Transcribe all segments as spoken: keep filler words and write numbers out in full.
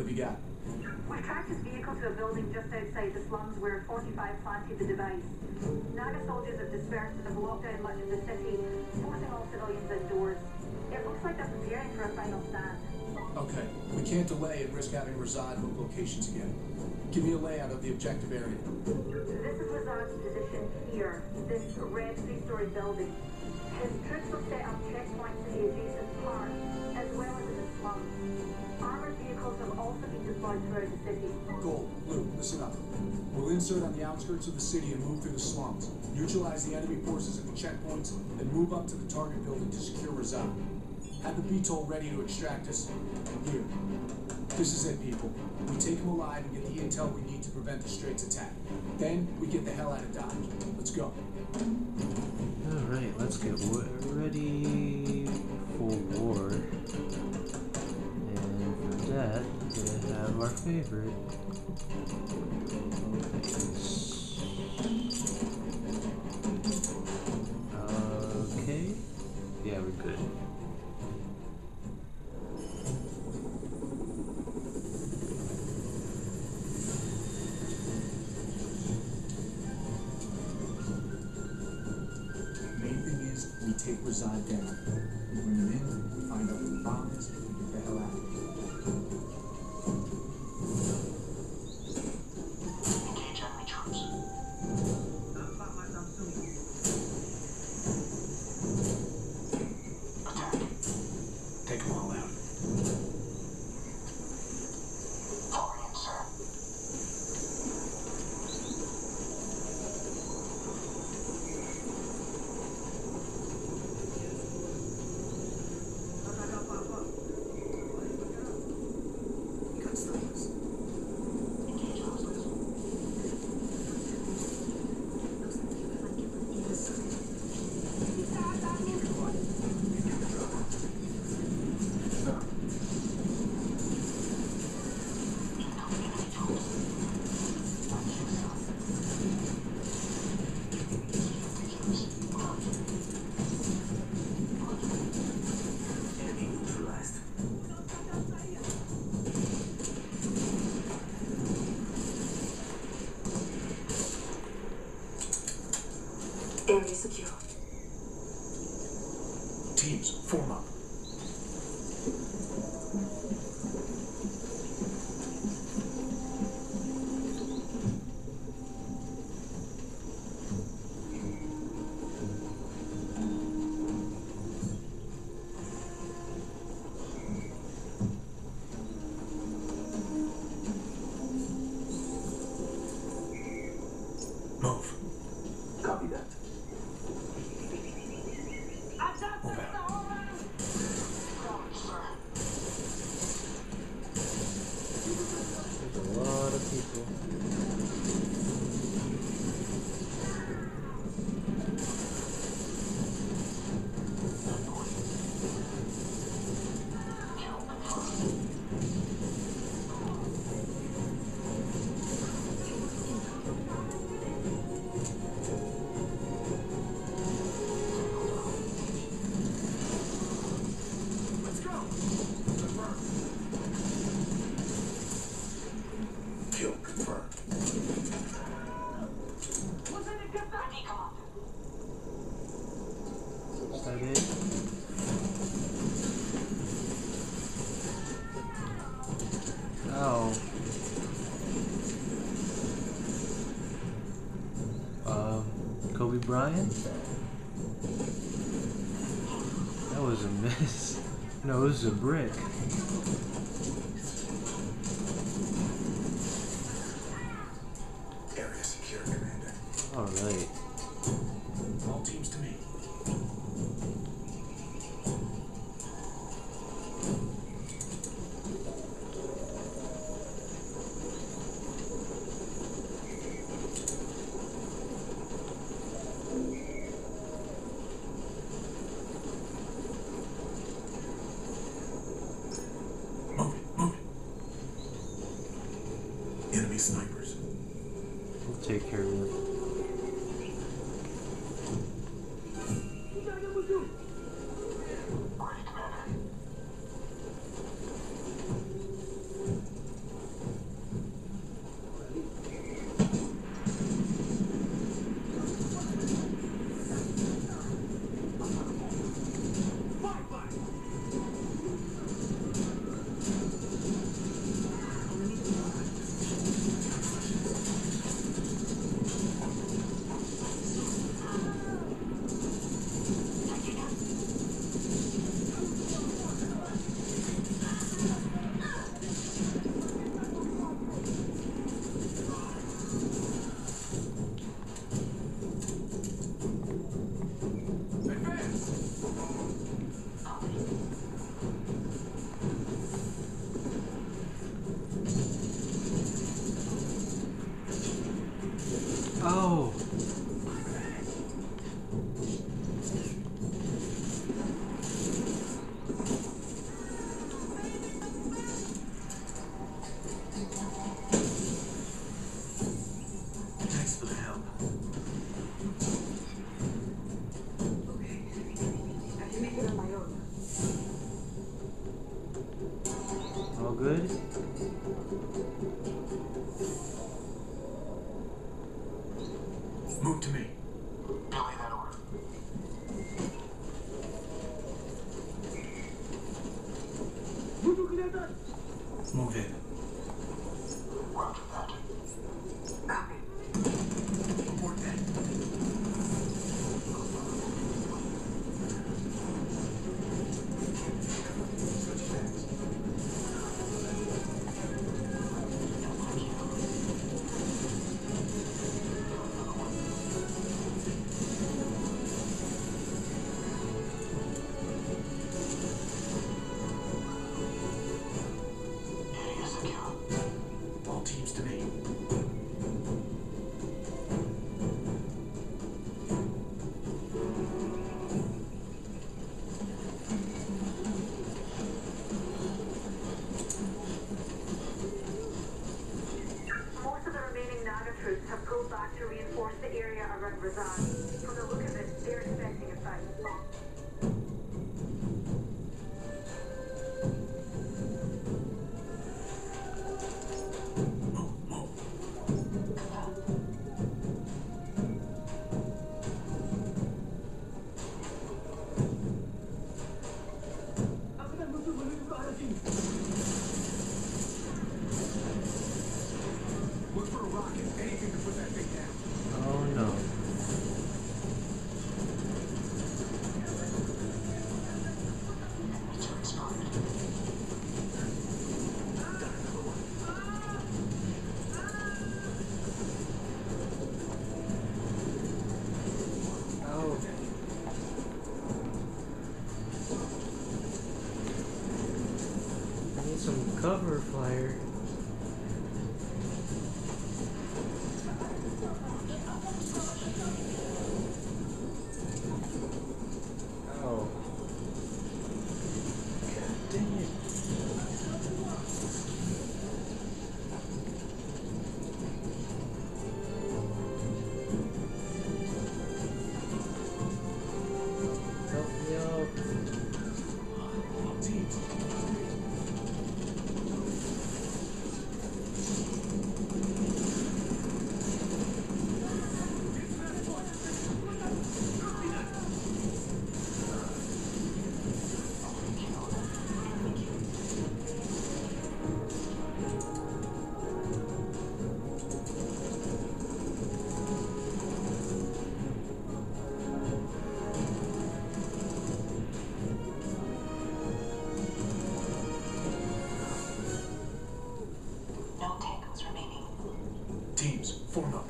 have you got? We tracked his vehicle to a building just outside the slums where forty-five planted the device. Naga soldiers have dispersed and have locked down much of the city, forcing all civilians indoors. It looks like they're preparing for a final stand. Okay, we can't delay and risk having Razad hook locations again. Give me a layout of the objective area. This is Razad's position here, this red three-story building. His troops will set up checkpoints in the adjacent park, as well as in the slums. Armored vehicles have also been deployed throughout the city. Gold, Blue, listen up. We'll insert on the outskirts of the city and move through the slums. Neutralize the enemy forces at the checkpoints, and move up to the target building to secure Razad. Have the B T O L ready to extract us. Here. This is it, people. We take him alive and get the intel we need to prevent the Straits attack. Then, we get the hell out of Dodge. Let's go. Alright, let's get ready for war. And for that, we're gonna have our favorite. Okay. Okay. Yeah, we're good. We take Razad down. We bring him in, we find out where the bomb is, and get the hell out of here. Engage enemy troops. Attack. Take them all out. Falling in, sir. Area secure. Teams, form up. Move. Copy that. Move out. There's a lot of people. Kill confirmed. Is that it? Oh. Um, Kobe Bryant? That was a miss. No, it was a brick. Area secure, Commander. Alright. All teams to me. Move it, move it. Enemy snipers. We'll take care of it. Ready, Commander. good? Move to me. Belay that order. Move in. Roger that. Copy. Report that. Switch backs. Area secure. All teams to me. Most of the remaining Naga troops have pulled back to reinforce the area around Razad. From the look of it, they're expecting a fight. Move, move. Look for a rocket. Anything to put that thing down. Oh no. Enemy turret spotted. Oh. I need some cover fire. Oh. God dang it. Help me out. All teams. No tangos remaining. Teams, form up.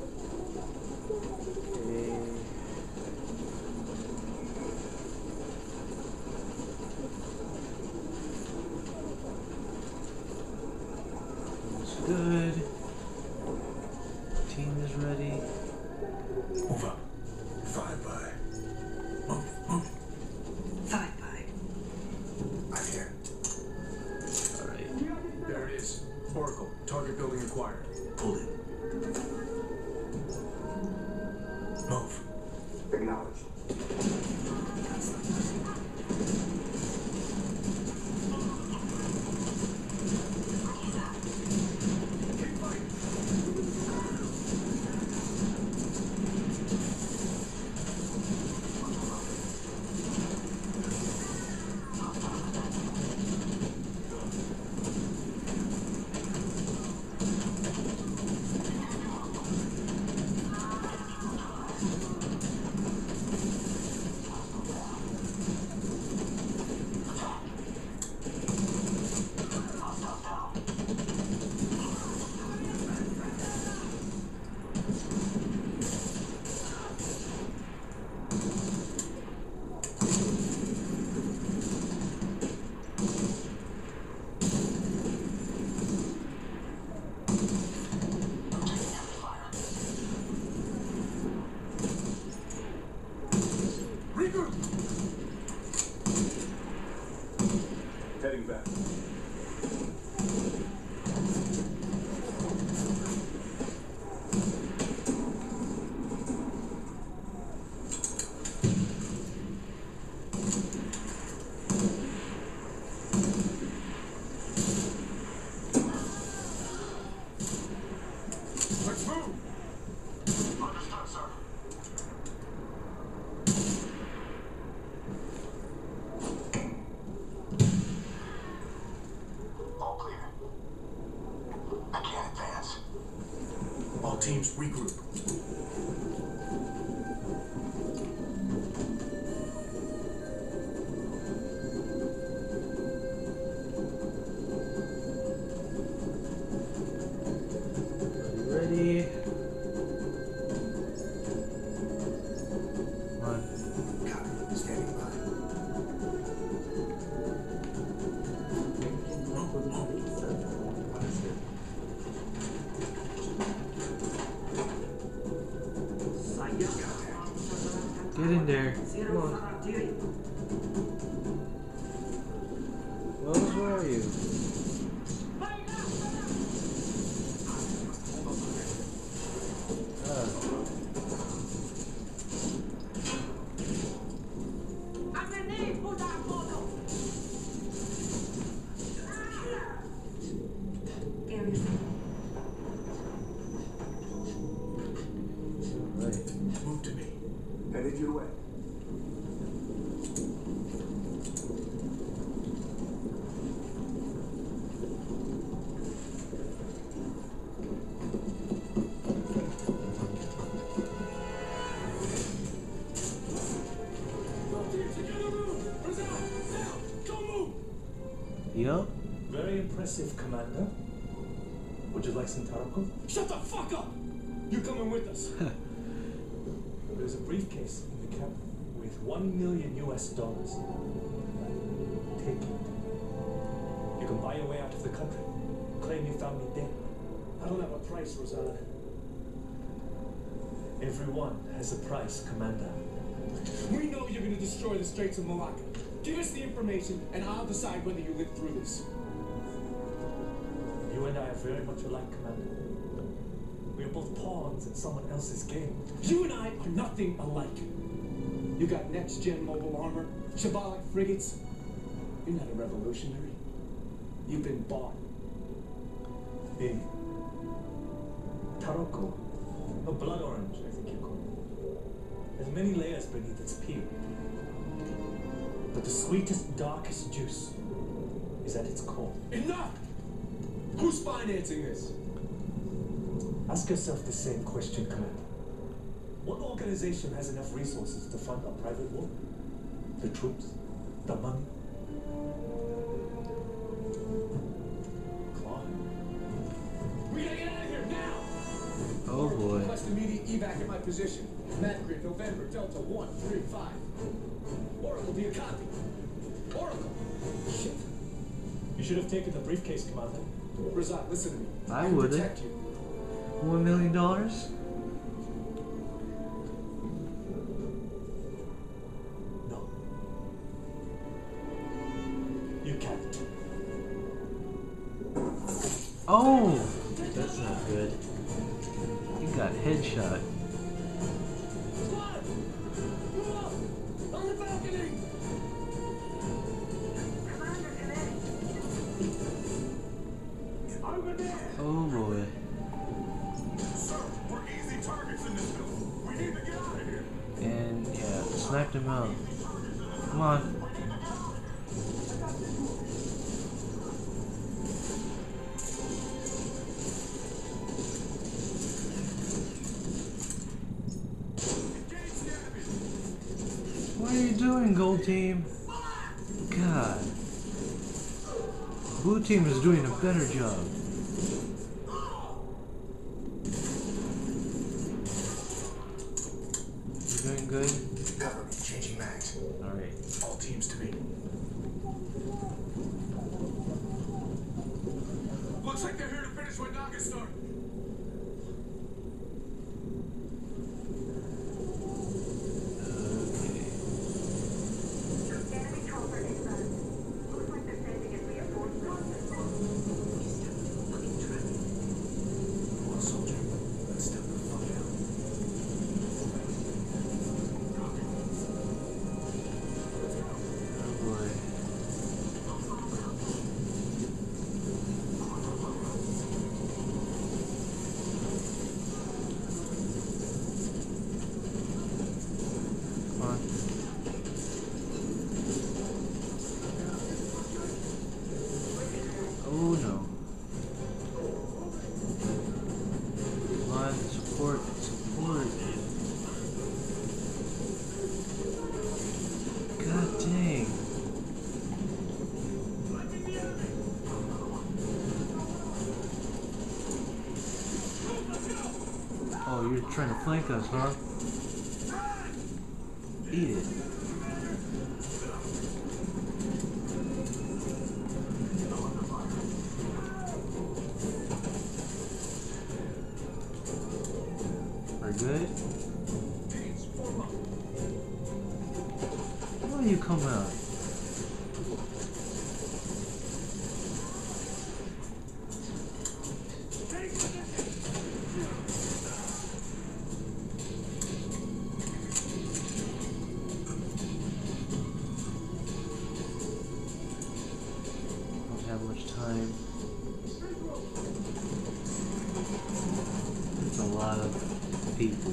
Okay. It's good. Team is ready. Move up. Five by. Move, move. Five by. I'm here. Alright. There it is. Oracle, target building acquired. Pull in. Move. Acknowledged. Keep fighting. I can't advance. All teams regroup. Ready? Come on. Copy. Standing by. Get in there. Come on. Wells, where are you? Move to me. Headed your way. Yup. Very impressive, Commander. Would you like some taroko? Shut the fuck up! You coming with us? There's a briefcase in the cabin with one million U S dollars. Take it. You can buy your way out of the country. Claim you found me dead. I don't have a price, Razad. Everyone has a price, Commander. We know you're gonna destroy the Straits of Malacca. Give us the information, and I'll decide whether you live through this. You and I are very much alike, Commander. We are both pawns in someone else's game. You and I are nothing alike. You got next-gen mobile armor, Shabalic frigates. You're not a revolutionary. You've been bought. Big. Taroko. A blood orange, I think you call it. Has many layers beneath its peel. But the sweetest, darkest juice is at its core. Enough! Who's financing this? Ask yourself the same question, Commander. What organization has enough resources to fund a private war? The troops? The money? Claude? We gotta get out of here now! Oh boy. Request immediate evac at my position. Madrid, November, Delta one three five. Oracle, do you copy? Oracle! Shit. You should have taken the briefcase, Commander. Razad, listen to me. I can would've. protect you. One million dollars? No. You can't. Oh! That's not good. He got headshot. Squad! Move up! On the balcony! Commander, command. Over there! Oh boy. Sir, we're easy targets in this building. We need to get out of here. And yeah, sniped him out. Come on. What are you doing, Gold Team? God. Blue Team is doing a better job. You doing good? Cover me, changing mags. Alright. All teams to me. Looks like they're here to finish what Naga started. Enemy chopper inbound. Looks like they're sending in reinforcements. Come on, soldier. Let's step the fuck out. Oh boy. Oh, you're trying to flank us, huh? Eat it. We're good? Why do you come out? Don't have much time. It's a lot of people.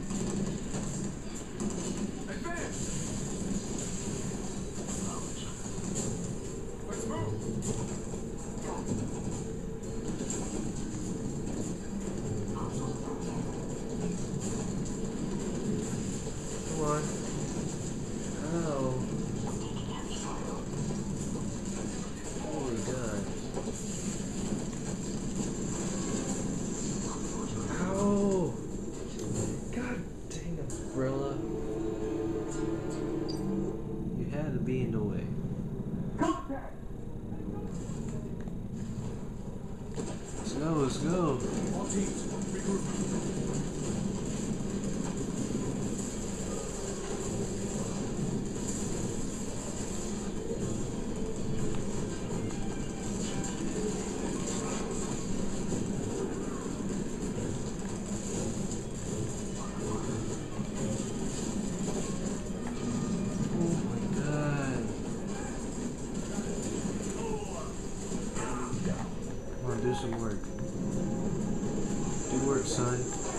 Come on. Ow. Holy God. Ow. God dang umbrella. You had to be in the way. Let's go, let's go. All teams, regroup. Oh my God. Come on, do some work. Do work, son.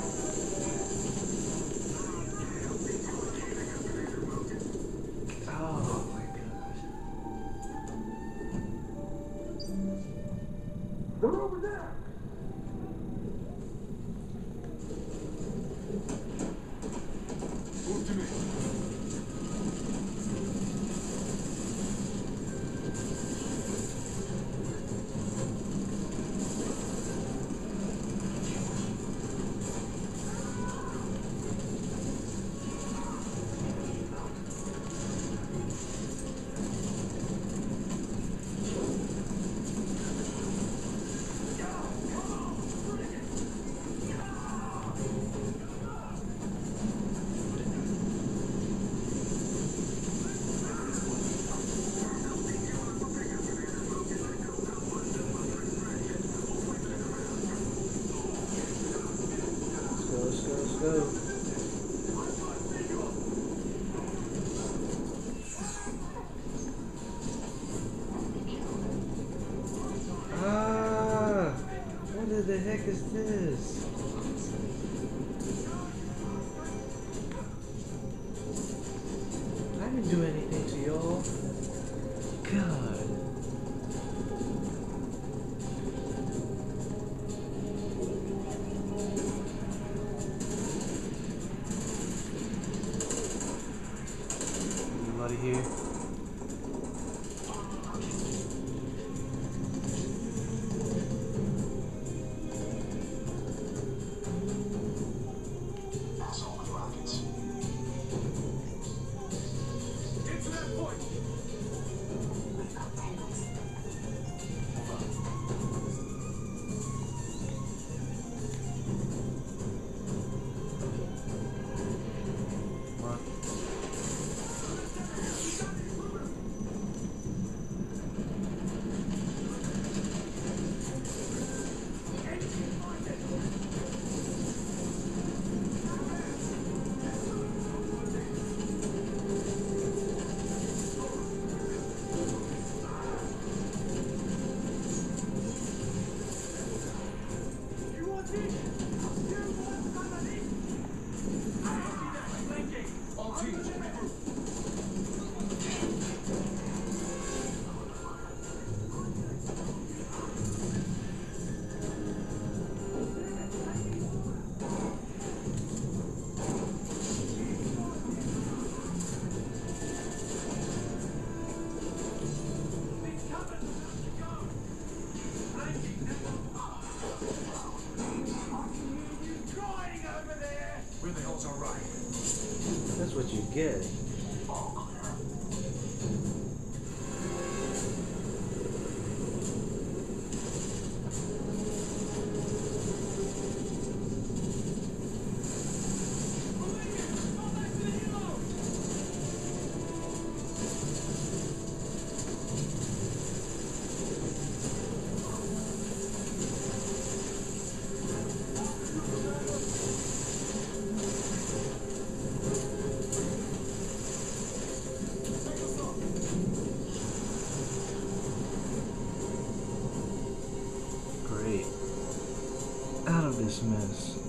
Oh my God. They're over there! Move to me. Let's go, let's go, let's go. Ah! What the heck is this? I didn't do anything to y'all. God. Anybody here? get. Great. Out of this mess.